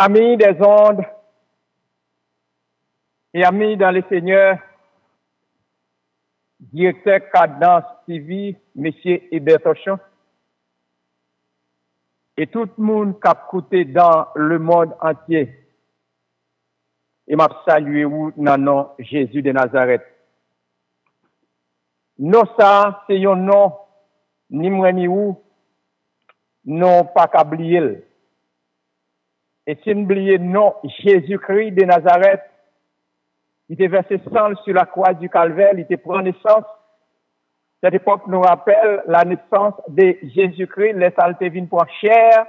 Amis des ondes et amis dans le Seigneur, directeur Cadence TV, M. Hébert Tochon, et tout le monde qui a écouté dans le monde entier, et m'a salué dans le nom de Jésus de Nazareth. Non, ça, c'est un nom, ni moi ni où, non pas qu'à oublier. Et si nous oublions non, Jésus-Christ de Nazareth, il était versé sang sur la croix du Calvaire, il était pris naissance. Cette époque nous rappelle la naissance de Jésus-Christ, les saletés viennent pour chair,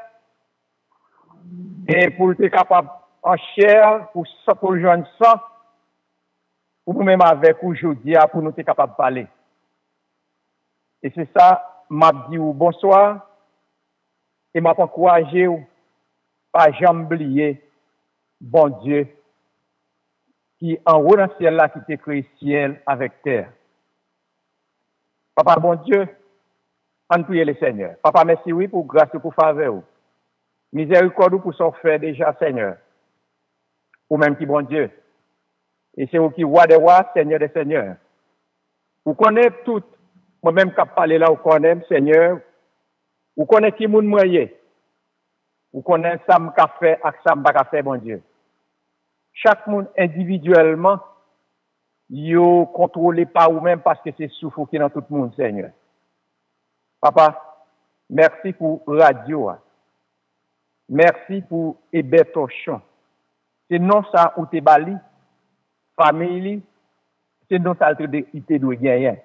et pour être capable en chair, pour joindre sang, ou même avec aujourd'hui, pour nous être capable de parler. Et c'est ça, m'a dit bonsoir, et m'a encouragé, pas jamais oublier, bon Dieu, qui en haut dans le ciel là, qui t'a créé ciel avec terre. Papa, bon Dieu, on prie le Seigneur. Papa, merci oui pour grâce et pour faveur. Miséricorde pour son fait déjà, Seigneur. Ou même qui bon Dieu. Et c'est vous qui roi des rois, Seigneur des seigneurs. Vous connaissez tout. Moi-même qui parle là, vous connaissez, Seigneur. Vous connaissez qui moun moyen. Vous connaissez ça m'a fait et ça m'a fait, bon Dieu. Chaque monde individuellement, yo contrôlé par vous-même parce que c'est souffle qui est dans tout le monde, Seigneur. Papa, merci pour radio. Merci pour Hébert Tochon. C'est non ça où t'es bali, famille, c'est non ça où t'es doué gagner.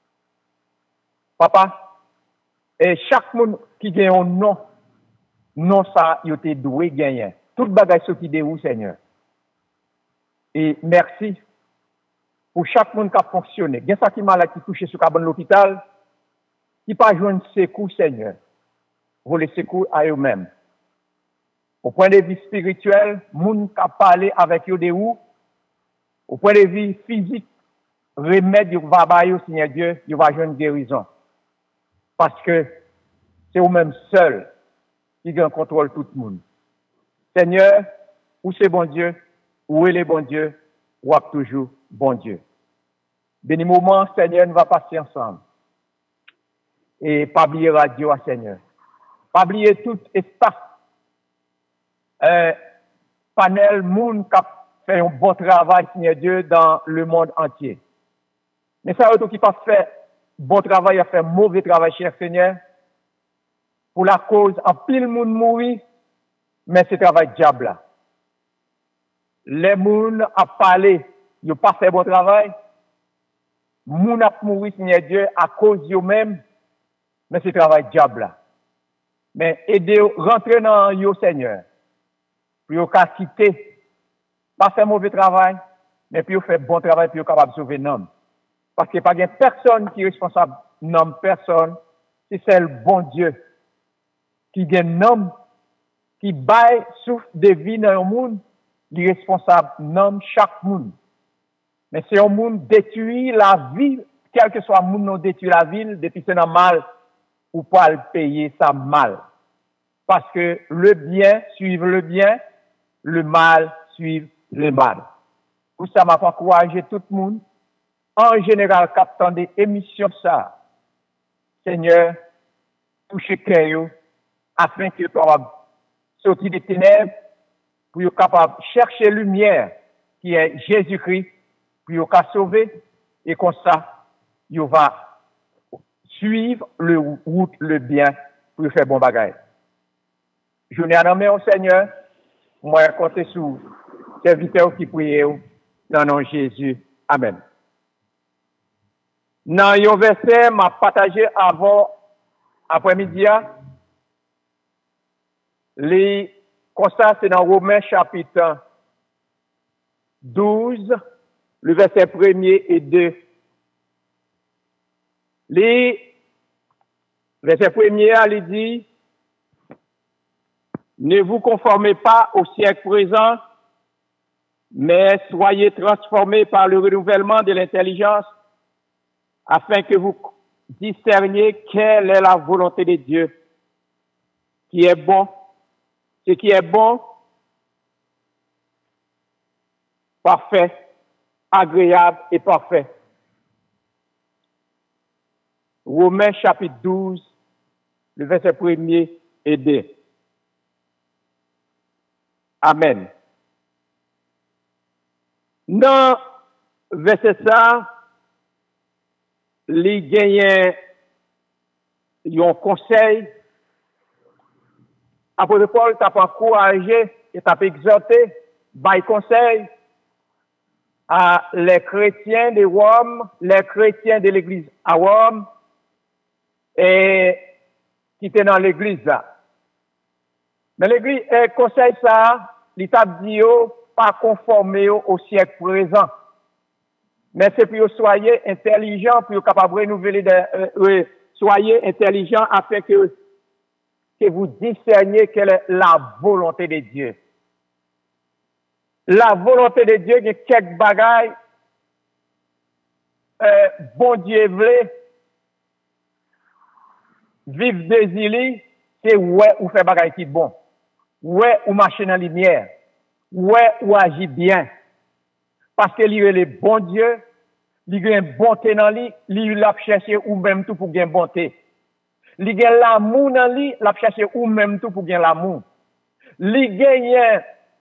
Papa, et chaque monde qui gagne un nom, non ça où t'es doué gagner. Toute bagage qui déroule, Seigneur. Et merci pour chaque monde qui a fonctionné. Il y a ça qui m'a qui touché sur l'hôpital, qui pas joué un secours, Seigneur. Vous les secours à eux-mêmes. Au point de vue spirituel, monde qui a parlé avec eux de où, au point de vue physique, remède va bailler au Seigneur Dieu, il va jouer une guérison. Parce que c'est eux-mêmes seuls qui contrôlent tout le monde. Seigneur, où c'est bon Dieu, où est le bon Dieu, ou toujours bon Dieu. Béni moment, Seigneur, nous va passer ensemble. Et pas oublier radio, Seigneur. Pas oublier tout espace. Panel, monde qui fait un bon travail, Seigneur Dieu, dans le monde entier. Mais ça, autre qui pas fait bon travail, a fait mauvais travail, cher Seigneur. Pour la cause, en pile monde mourit, mais c'est travail diable là. Les gens a parlé, ils n'ont pas fait bon travail. Les gens a mouru, Seigneur Dieu, à cause d'eux-mêmes, mais c'est travail diable là. Mais aidez rentrer dans yo, Seigneur, pour vous quitter, pas faire mauvais travail, mais puis vous faire bon travail, puis vous capable de sauver l'homme. Parce qu'il n'y a pas personne qui est responsable, non personne, c'est le bon Dieu qui gagne l'homme, qui baille souffle de vie dans le monde. Les responsables nomment chaque monde. Mais c'est un monde détruit la ville, quel que soit le monde non détruit la ville, depuis c'est normal, ou pas le payer ça mal. Parce que le bien suit le bien, le mal suit le mal. Pour ça, m'a encouragé tout le monde, en général, captant des émissions ça. Seigneur, touchez cœur, afin que tu puisses sortir des ténèbres, pour être capable de chercher lumière, qui est Jésus-Christ, pour être sauver, et comme ça, il va suivre le route, le bien, pour faire bon bagage. Je n'ai nommé au Seigneur, moi, compter sur serviteur qui prie, dans le nom de Jésus. Amen. Dans un verset, m'a partagé avant, après-midi, les comme ça, c'est dans Romains chapitre 12, le verset 1er et 2. Les verset 1er, il dit, ne vous conformez pas au siècle présent, mais soyez transformés par le renouvellement de l'intelligence, afin que vous discerniez quelle est la volonté de Dieu, qui est bon, ce qui est bon, parfait, agréable et parfait. Romains chapitre 12, le verset 1er et 2. Amen. Dans verset ça, les gagnants ont conseil. Apôtre Paul t'a encouragé et t'a exhorté, by conseil à les chrétiens de Rome, les chrétiens de l'église à Rome, et qui étaient dans l'église là. Mais l'église, conseil ça, l'état dit, pas conformé au siècle présent. Mais c'est pour que soyez intelligents, pour que capable de renouveler soyez intelligents afin que vous discerniez quelle est la volonté de Dieu. La volonté de Dieu, il y a quelques bagailles, bon Dieu voulait, vivre désiré, c'est ouais ou faire bagaille qui bon. Ouais ou marcher dans la lumière. Ouais ou agir bien. Parce que lui est le bon Dieu, il a une bonté dans lui, il l'a cherché ou même tout pour gagner bonté. Il a l'amour dans lui, l'a cherché ou même tout pour gagner l'amour. Il gagne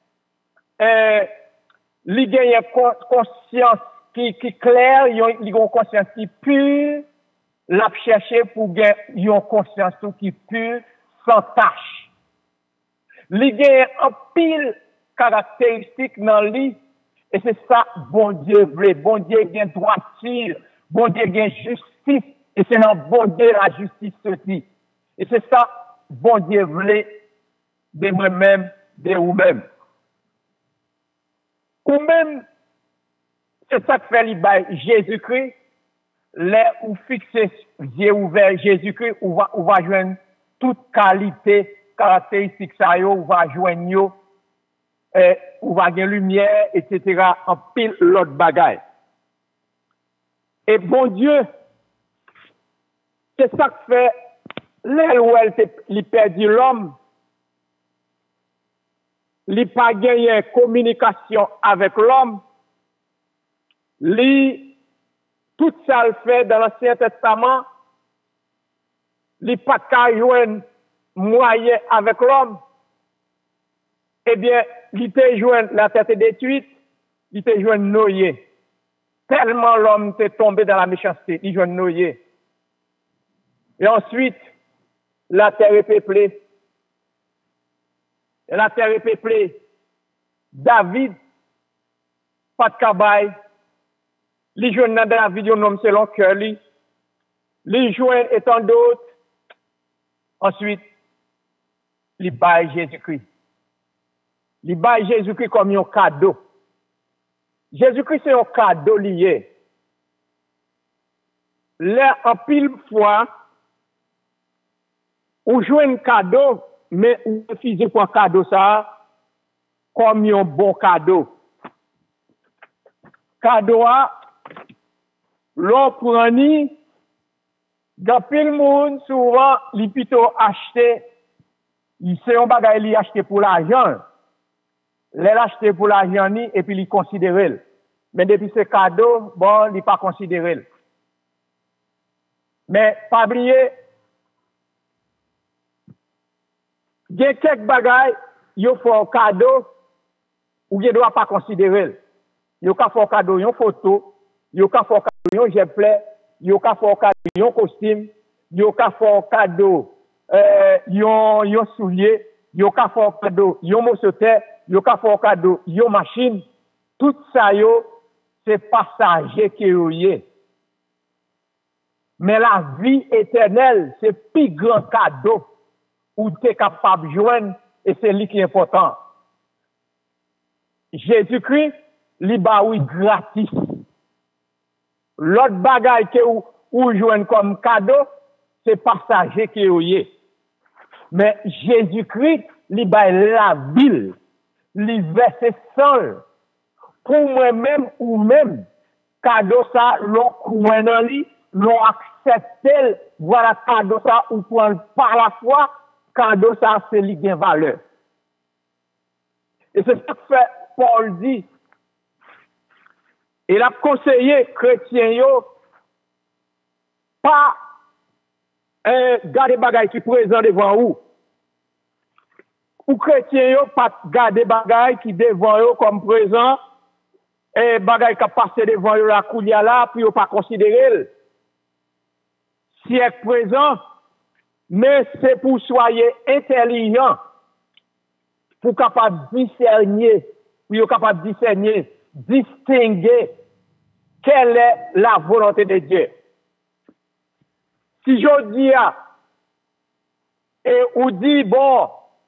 conscience qui claire, il a une conscience qui pure, l'a cherché pour gagner une conscience qui pure, sans tache. Il gagne un pile caractéristique dans lui. Et c'est ça, bon Dieu vrai. Bon Dieu gagne droiture. Bon Dieu gagne justice. Et c'est dans bon Dieu la justice aussi. Et c'est ça, bon Dieu vrai de moi-même, de vous-même. Ou même, c'est ça que fait les Jésus-Christ. Là où fixer yeux ouverts Jésus-Christ, on va joindre toute qualité, caractéristique ça, on va joindre ou va gagner lumière, etc., en pile l'autre bagaille. Et bon Dieu, c'est ça que fait, là où il perdu l'homme, il pas gagné communication avec l'homme, tout ça le fait dans l'Ancien Testament, il pas qu'à jouer moyen avec l'homme, eh bien, il te joint la tête détruite, il te joint noyé. Tellement l'homme t'est tombé dans la méchanceté, il joint noyé. Et ensuite, la terre est peuplée. Et la terre est peuplée. David, pas de cabaye. Les jeunes dans David, un homme selon cœur, les joints étant d'autres. Ensuite, les bail Jésus-Christ. Il bat Jésus-Christ comme un cadeau. Jésus-Christ, c'est un cadeau lié. Là, en pile fois, on joue un cadeau, mais on refuse pour un cadeau ça, comme un bon cadeau. Cadeau, l'on prend ni, dans pile monde, souvent, les plutôt acheter, c'est un bagage li acheter pour l'argent. Les l'acheter pour l'argent et puis les considérer. Mais depuis ce cadeau, bon, il pas considéré. Mais pas oublier, il y a quelques bagailles, il faut un cadeau ou il ne doit pas considérer. Il faut un cadeau, une photo, il faut un cadeau, un jeplé, il faut un cadeau, un costume, il faut un cadeau, un soulier, il faut un cadeau, un mousquetaire, il faut un cadeau, une machine. Tout ça, c'est passager qui est. Mais la vie éternelle, c'est le plus grand cadeau où tu es capable de joindre et c'est lui qui est important. Jésus-Christ, il est gratis. L'autre bagaille que ou joindre comme cadeau, c'est passager qui est. Mais Jésus-Christ, il est la ville, il verse seul. Pour moi-même ou même, cadeau ça, l'on croit dans lui, l'on accepte, voilà cadeau ça, ou prend par la foi, cadeau ça, c'est lui qui a valeur. Et c'est ce que fait Paul dit, Et la conseiller chrétien yo pas garder bagay qui présent devant vous. Ou chrétien yo pas garder bagay qui devant yo comme présent et bagay qui passé devant yo la koulia là puis yo pas considérer siècle présent, mais c'est pour soyez intelligent pour capable discerner, pour capable discerner, distinguer quelle est la volonté de Dieu. Si je dis et ou dit bon,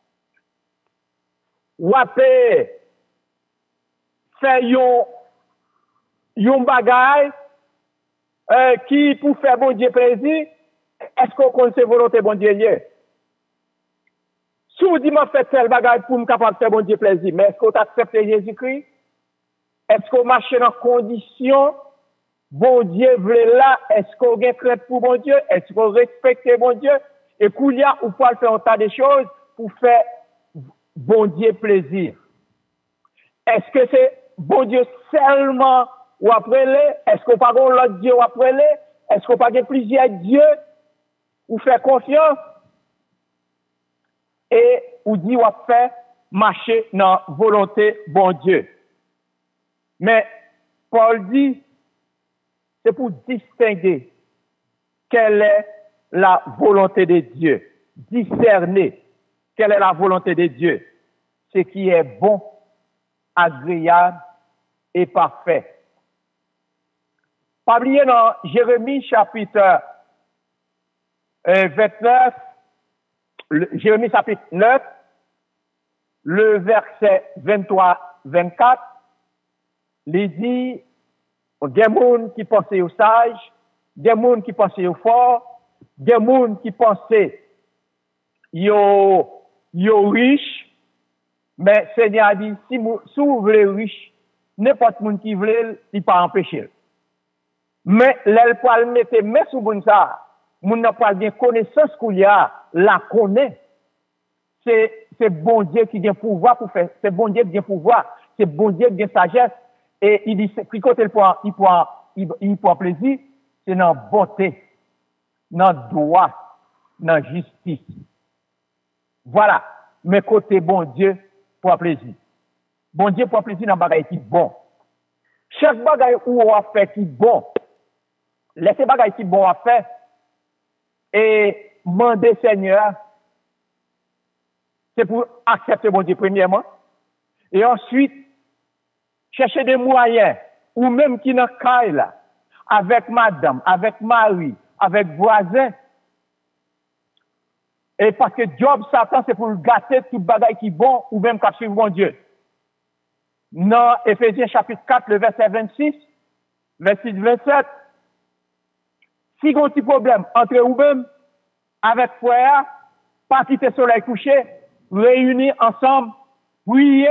ou après faire yon bagay qui pour faire bon Dieu plaisir, est-ce qu'on connaît volonté bon Dieu lié? Si vous dites m'a fait tel bagay pour me capable faire bon Dieu plaisir, mais est-ce qu'on accepte Jésus-Christ? Est-ce qu'on marche dans condition bon Dieu veut là? Est-ce qu'on est prêt pour bon Dieu? Est-ce qu'on respecte bon Dieu? Et qu'il y a ou pas faire un tas de choses pour faire bon Dieu plaisir. Est-ce que c'est bon Dieu seulement ou après les? Est-ce qu'on pas l'autre Dieu ou après les? Est-ce qu'on pas plusieurs dieux ou faire confiance? Et ou dit ou faire marcher dans volonté bon Dieu. Mais Paul dit, c'est pour distinguer quelle est la volonté de Dieu. Discerner quelle est la volonté de Dieu. Ce qui est bon, agréable et parfait. Pas oublier dans Jérémie chapitre 29, Jérémie chapitre 9, le verset 23-24, il dit, des gens qui pensaient aux sages, des gens qui pensaient aux forts, des gens qui pensaient aux riches, mais Seigneur a dit, si vous voulez riche, n'importe qui qui veut, il pas empêcher. Mais l'elle peut mettre mais sous bon ça, moun n'a pas bien connaissance qu'il y a, la connaît. C'est bon Dieu qui a pouvoir pour faire, c'est bon Dieu qui a pouvoir, c'est bon Dieu qui a sagesse. Et il dit, c'est côté il prend plaisir, c'est dans beauté, dans droit, dans justice. Voilà. Mais côté bon Dieu, pour plaisir. Bon Dieu pour plaisir dans bagaille qui bon. Chaque bagaille où on a fait qui bon, laissez bagaille qui bon à faire, et demander Seigneur, c'est pour accepter bon Dieu premièrement, et ensuite, chercher des moyens, ou même qui n'a qu'à là, avec madame, avec mari, avec voisin. Et parce que job Satan, c'est pour gâter tout bagaille qui est bon, ou même qu'à suivre bon Dieu. Dans Éphésiens chapitre 4, le verset 26, verset 27, si vous avez un petit problème entre vous-même, avec frère, pas quitter le soleil couché, réunis ensemble, prier,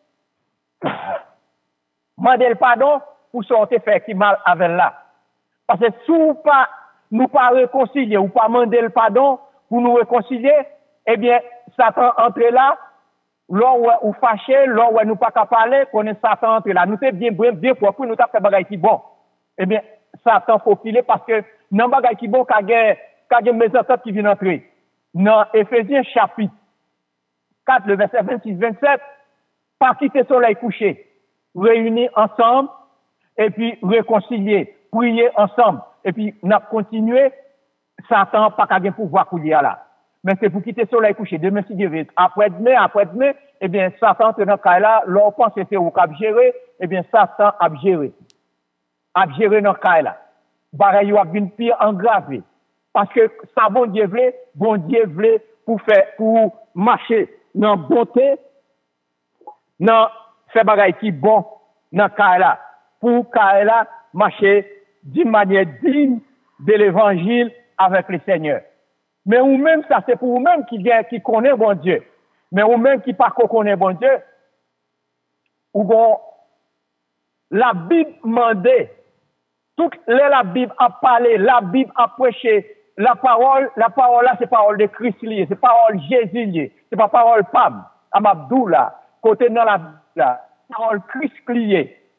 demander le pardon pour sortir faire qui mal avec là. Parce que si nous pas réconcilier ou pas demander le pardon pour nous réconcilier, eh bien, Satan entre là, là où fâché, là où nous pas qu'à parler, qu'on est Satan entre là. Nous sommes bien propre, nous t'avons fait bagaille qui bon. Eh bien, Satan faut filer parce que dans bagaille qui bon, qu'il y a mes ententes qui viennent entrer. Dans Éphésiens chapitre 4, le verset 26-27, pas quitter le soleil couché, réunir ensemble, et puis réconcilier, prier ensemble, et puis nous continuer, Satan pas qu'à pouvoir couler là. Mais c'est pour quitter le soleil couché, demain si Dieu veut, après-demain, eh bien, Satan te dans le cas là, l'on pense que c'est où qu'a gérer, eh bien, Satan a géré dans le cas là. Bagaille ou a bien pire engravé. Parce que ça, bon Dieu voulait pour marcher dans bonté, dans faire bagaille qui bon, dans Kaila, pour Kaila marcher d'une manière digne de l'évangile avec le Seigneur. Mais ou même ça, c'est pour vous-même qui connaît bon Dieu. Mais ou même qui pas connaît bon Dieu, ou bon, la Bible mandait, toute la Bible a parlé, la Bible a prêché, la parole là, c'est parole de Christ lié, c'est parole Jésus lié, c'est pas parole Pam, Amabdou là, côté dans la parole Christ lié.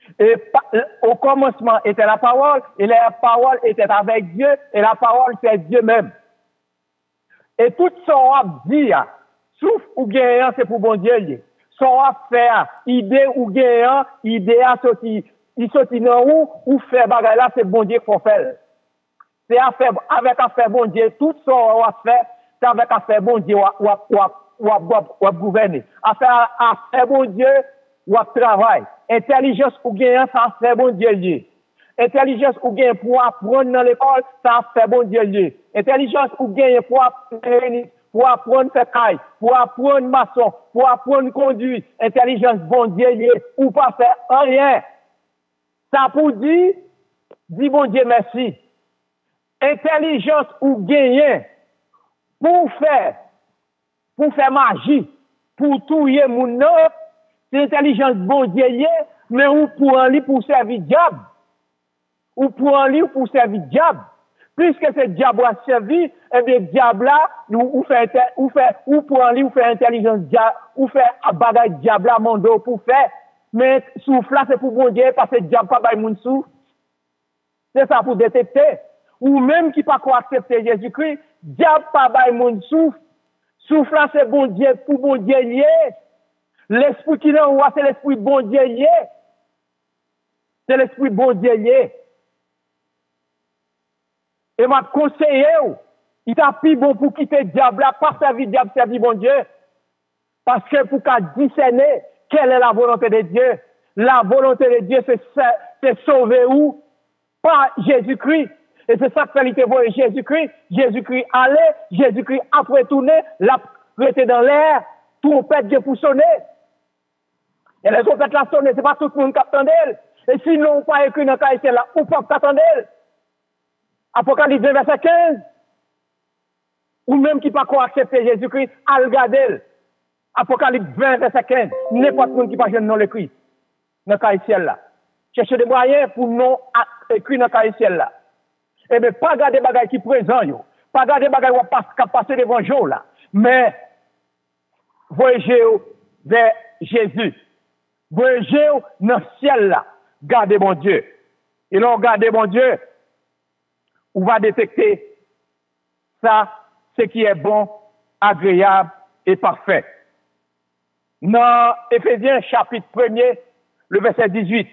Et au commencement était la parole, et la parole était avec Dieu, et la parole c'est Dieu même. Et tout ce qu'on a dit, sauf ou gagnant, c'est pour bon Dieu. Ce qu'on a fait, idée ou gagnant, idée à sortir, il sortit dans ou faire bagay là, c'est bon Dieu qu'il faut faire. C'est avec affaire bon Dieu, tout ce qu'on a fait, c'est avec affaire bon Dieu, ou gouverner. Affaire bon Dieu, ou travail. Intelligence ou gagnant, ça fait bon Dieu lié. Intelligence ou gagnant pour apprendre dans l'école, ça fait bon Dieu lié. Intelligence ou gagnant pour apprendre faire caille, pour apprendre maçon, pour apprendre conduire. Intelligence bon Dieu lié, ou pas faire rien. Ça pour dire, dis bon Dieu merci. Intelligence ou gagnant pour faire magie, pour touiller mon nom, c'est intelligence bon Dieu, mais ou pour en lui pour servir diable. Ou pour en lui pour servir diable. Puisque ce diable a servi, eh bien, diable là, ou pour en lui, ou fait intelligence diable, ou fait bagage diable là, mon dos pour faire. Mais souffle là, c'est pour bon Dieu, parce que diable pas bail moun souffle. C'est ça pour détecter. Ou même qui pas quoi accepter Jésus-Christ, diable pas bail moun souffle. Souffle là, c'est bon Dieu, pour bon Dieu lié. L'esprit qui est en haut, c'est l'esprit bon Dieu lié. C'est l'esprit bon Dieu lié. Et m'a conseillé, il t'a plus bon pour quitter le diable là, pas servir diable, servir bon Dieu. Parce que pour qu'à discerner quelle est la volonté de Dieu. La volonté de Dieu, c'est sauver où? Pas Jésus-Christ. Et c'est ça que fait voir Jésus-Christ. Jésus-Christ allait, Jésus-Christ après tourner, l'a prêté dans l'air, trompette Dieu pour sonner. Et les trompettes la sonner, c'est pas tout le monde qui attend d'elle. Et sinon, pas écrit dans le cas là, ou pas qu'attendre d'elle. Apocalypse 20, verset 15. Ou même qui pas quoi accepter Jésus-Christ, à regarder. Apocalypse 20, verset 15. N'importe qui qui pas jeune non l'écrit. Dans le cas là. Cherchez des moyens pour non écrire dans le cas là. Eh bien, pas garder des bagages qui présent, yo. Pas garder des bagages qui passer devant jour là. Mais, voyez vers Jésus. Voyez dans le ciel là. Gardez mon Dieu. Et là, gardez mon Dieu. On va détecter ça, ce qui est bon, agréable et parfait. Dans Éphésiens chapitre 1er, le verset 18,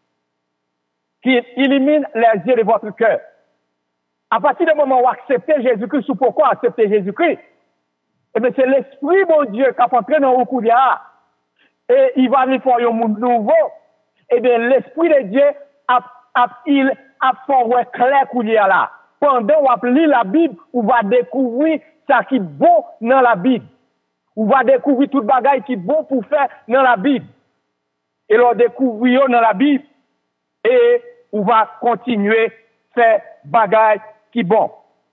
qui élimine les yeux de votre cœur. À partir du moment où vous acceptez Jésus-Christ, pourquoi accepter Jésus-Christ? Eh bien, c'est l'Esprit, mon Dieu, qui a entré dans le couloir. Et il va venir faire un monde nouveau. Eh bien, l'Esprit de Dieu a fait un clair couloir là. Pendant qu'on lit la Bible, on va découvrir ça qui est bon dans la Bible. On va découvrir tout bagaille qui est bon pour faire dans la Bible. Et l'on découvre dans la Bible. Et on va continuer faire bagaille qui est bon.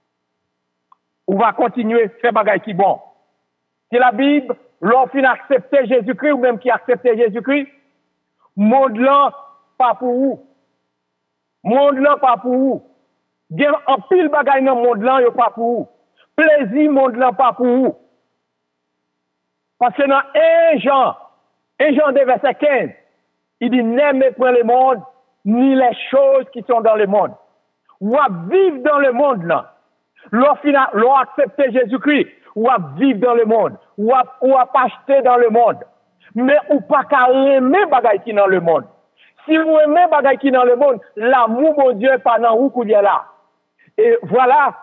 On va continuer faire bagaille qui est bon. C'est la Bible, l'on finit accepter Jésus-Christ ou même qui accepte Jésus-Christ, monde là pas pour vous. Monde là pas pour vous. Bien en pile bagaille dans monde là, yo pas pour vous. Plaisir monde là pas pour vous. Parce que dans 1 Jean 2 verset 15, il dit n'aimez point le monde ni les choses qui sont dans le monde. Ou à vivre dans le monde là. L'on accepte Jésus-Christ, ou à vivre dans le monde, ou à acheter dans le monde. Mais ou pas qu'à aimer bagaille qui dans le monde. Si vous aimez bagaille qui dans le monde, l'amour mon Dieu pas dans où qu'il y a là. Et voilà,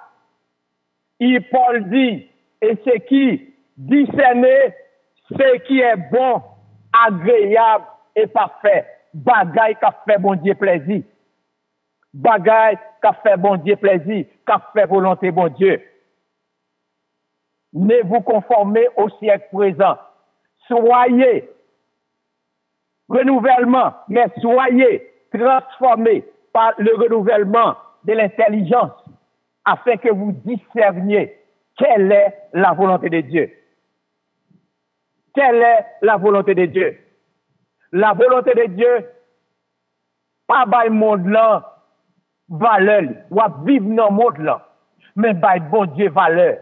Paul dit, et ce qui discerner ce qui est bon, agréable et parfait. Bagaille qui fait bon Dieu plaisir. Bagaille qui fait bon Dieu plaisir, qui fait volonté bon Dieu. Ne vous conformez au siècle présent. Soyez renouvellement, mais soyez transformés par le renouvellement de l'intelligence afin que vous discerniez quelle est la volonté de Dieu. Quelle est la volonté de Dieu? La volonté de Dieu, pas by le monde là, valeur, ou à vivre dans le monde là, mais by bon Dieu valeur.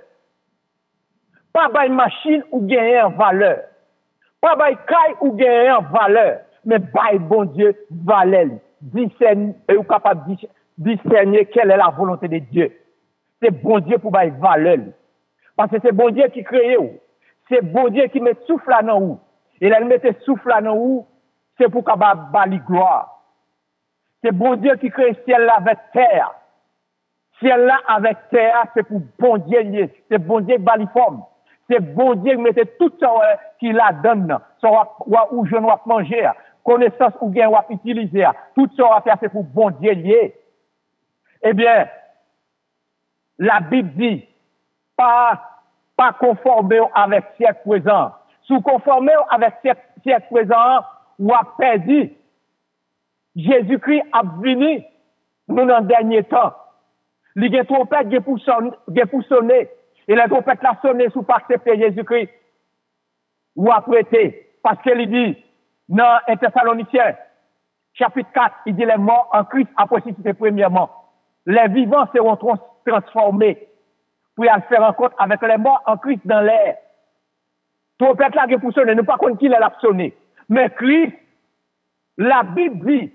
Pas by machine ou gagner en valeur. Pas by caille ou gagner en valeur. mais bail bon Dieu valait. Discerner, ou capable de discerner quelle est la volonté de Dieu. C'est bon Dieu pour bail valeur. Parce que c'est bon Dieu qui crée ou. C'est bon Dieu qui met souffle là dans ou. Et là, il met souffle là dans ou, c'est pour qu'il bali gloire. C'est bon Dieu qui crée ciel là avec terre. Ciel là avec terre, c'est pour bon Dieu lié. C'est bon Dieu qui bali forme. C'est bon Dieu qui mette tout ça qui la donne. Ça ou je dois manger. Connaissance ou bien ou utiliser. Tout ça va faire c'est pour bon Dieu lié. Eh bien, la Bible dit, pas conformer avec siècle présent. Sous conformer avec siècle présent, ou a perdu. Jésus-Christ a venu, nous dans le dernier temps. Il y a trompette qui pour sonner. Et la trompette l'a sonné sous pas accepter Jésus-Christ. Ou a prêté. Parce qu'il dit, dans 1 Thessaloniciens, chapitre 4, il dit les morts en Christ a ressuscité premièrement. Les vivants seront transformés pour y aller faire rencontre avec les morts en Christ dans l'air. Trompette là qui pour sonner, nous pas contre qui l'a sonné. Mais Christ, la Bible dit,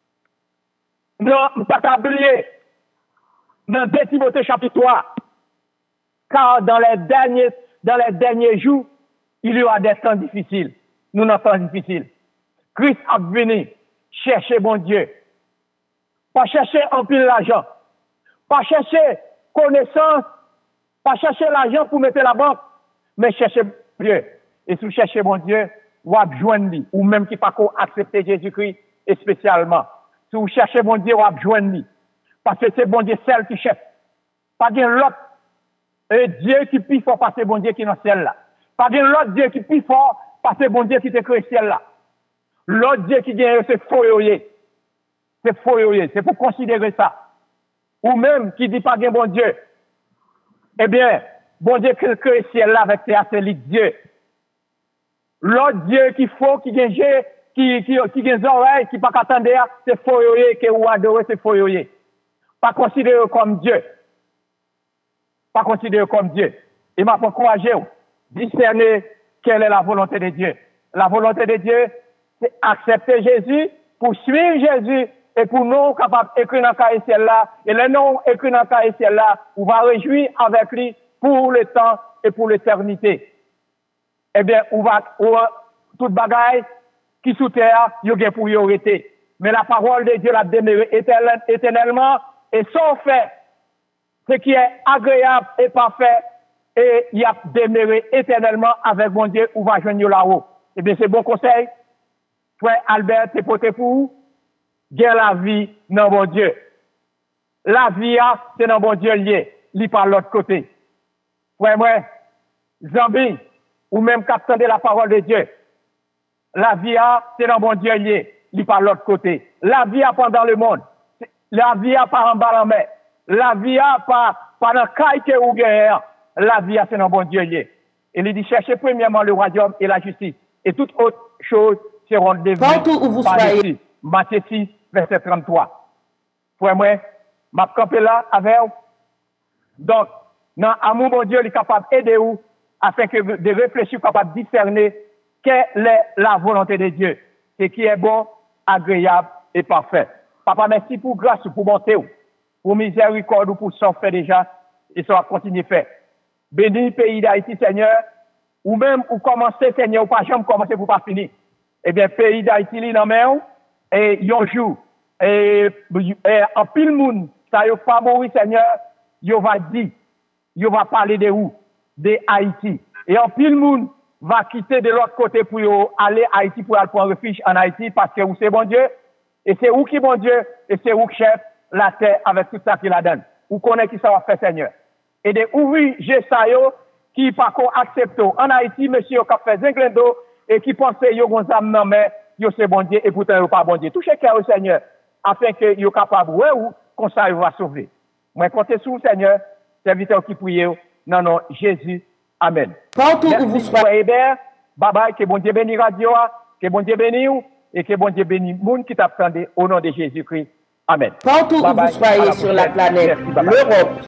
non, pas oublier, dans 2 Timothée chapitre 3, car dans les derniers jours, il y aura des temps difficiles. Nous n'avons pas difficiles. Christ a venu chercher bon Dieu. Pas chercher en pile l'argent. Pas chercher connaissance. Pas chercher l'argent pour mettre la banque. Mais chercher Dieu. Et si vous cherchez bon Dieu, vous allez joindre lui. Ou même qui pas accepter Jésus-Christ, et spécialement. Si vous cherchez bon Dieu, vous allez joindre lui. Parce que c'est bon Dieu seul qui cherche. Pas bien l'autre. Et Dieu qui plus fort passer bon Dieu qui est dans ciel là. Pas bien l'autre Dieu qui plus fort passer bon Dieu qui te crée ciel là. L'autre Dieu qui vient, c'est foyoyer. C'est foyoyer. C'est pour considérer ça. Ou même qui dit pas bien bon Dieu. Eh bien, bon Dieu qui crée ciel là avec c'est Dieu. L'autre Dieu qui faut, qui gagne, qui gagne oreilles, qui pas qu'attendre, c'est foyoyer, qui ou adorer, c'est foyoyer. Pas considéré comme Dieu. Pas considéré comme Dieu. Et m'a encouragé, discerner quelle est la volonté de Dieu. La volonté de Dieu, c'est accepter Jésus, pour suivre Jésus, et pour nous capables d'écrire dans le ciel là, et les noms écrits dans le ciel là, on va réjouir avec lui pour le temps et pour l'éternité. Eh bien, toute bagaille qui sous terre, il y a pour y arrêter. Mais la parole de Dieu l'a demeuré éternellement, et son fait, ce qui est agréable et parfait, et il a demeuré éternellement avec mon Dieu, où va joindre là-haut. Eh bien, c'est bon conseil. Frère Albert, t'es porté pour vous. Gain la vie dans mon Dieu. La vie, c'est dans mon Dieu lié. Li par l'autre côté. Frère, moi, Zambi, ou même captant de la parole de Dieu. La vie, c'est dans mon Dieu lié. Li par l'autre côté. La vie, pendant le monde. La vie, par en bas en mer. La vie, pas dans le caille ou guerre. La vie, c'est dans mon Dieu lié. Et il dit, cherchez premièrement le royaume et la justice. Et toutes autres choses seront devenues. Partout où vous soyez. Matthieu 6, verset 33. Frère, moi, m'a campé là avec vous. Donc, dans l'amour, mon Dieu, il est capable d'aider vous afin que de réfléchir, capable de discerner quelle est la volonté de Dieu. Ce qui est bon, agréable et parfait. Papa, merci pour grâce, pour bonté, pour miséricorde, pour ça fait déjà, et ça va continuer à faire. Bénis le pays d'Haïti, Seigneur, ou même, ou commencer, Seigneur, ou pas jamais commencer pour pas finir. Eh bien, pays d'Haïti, il en met et yon jour, et en pile monde, ça y pas mourir, Seigneur, yon va dire, yon va parler de où? De Haïti. Et en pile monde va quitter de l'autre côté pour aller à Haïti, pour aller prendre refuge en Haïti, parce que où c'est bon Dieu, et c'est où qui bon Dieu, et c'est où qui chef la terre avec tout ça qu'il la donne. Ou connaît qui ça va faire, Seigneur. Et de ouvrir, j'ai ça yo, qui pas qu'on accepte. En Haïti, monsieur, qui a fait zinglendo, et qui pense yo gonzam non mais yo c'est bon Dieu et pourtant yo pas bon Dieu. Touchez cœur au Seigneur afin que yo capable ou comme ça yo va sauver. Moi comptez sur le Seigneur, serviteur qui prie non non Jésus. Amen. Partout où vous soyez. Bye bye, que bon Dieu bénisse radio, que bon Dieu bénisse et que bon Dieu bénisse monde qui t'attendait au nom de Jésus-Christ. Amen. Partout où vous soyez sur la planète, l'Europe,